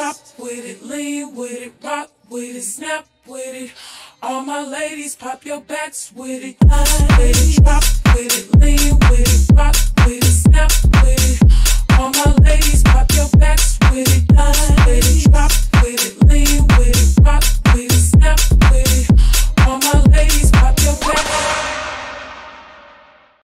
Hop with it, lean with it, rock with it, snap with it. All my ladies, pop your backs with it. With it, drop with it, lean with it, rock with it, snap with it.